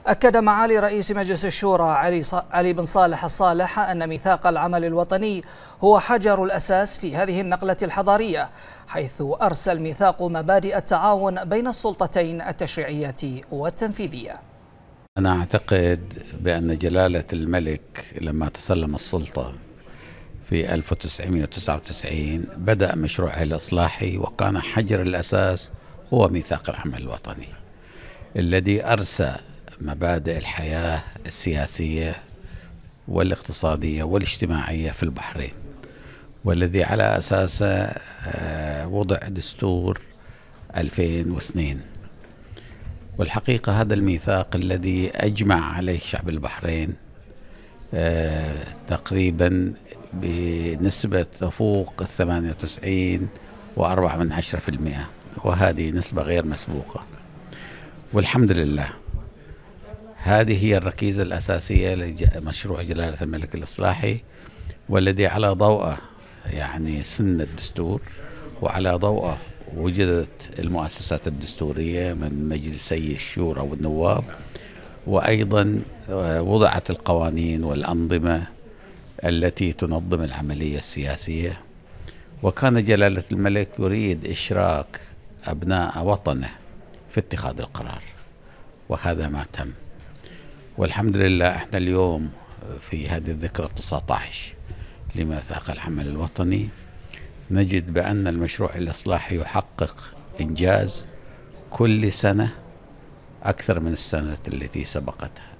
أكد معالي رئيس مجلس الشورى علي بن صالح الصالح أن ميثاق العمل الوطني هو حجر الأساس في هذه النقلة الحضارية، حيث أرسى الميثاق مبادئ التعاون بين السلطتين التشريعية والتنفيذية. أنا أعتقد بأن جلالة الملك لما تسلم السلطة في 1999 بدأ مشروعه الإصلاحي، وكان حجر الأساس هو ميثاق العمل الوطني الذي أرسى مبادئ الحياة السياسية والاقتصادية والاجتماعية في البحرين، والذي على أساسه وضع دستور 2002. والحقيقة هذا الميثاق الذي أجمع عليه شعب البحرين تقريبا بنسبة تفوق 98.4%، وهذه نسبة غير مسبوقة. والحمد لله هذه هي الركيزة الأساسية لمشروع جلالة الملك الإصلاحي، والذي على ضوءه سن الدستور، وعلى ضوءه وجدت المؤسسات الدستورية من مجلسي الشورى والنواب، وأيضا وضعت القوانين والأنظمة التي تنظم العملية السياسية. وكان جلالة الملك يريد إشراك أبناء وطنه في اتخاذ القرار، وهذا ما تم. والحمد لله احنا اليوم في هذه الذكرى 19 لميثاق العمل الوطني نجد بأن المشروع الإصلاحي يحقق إنجاز كل سنة أكثر من السنة التي سبقتها.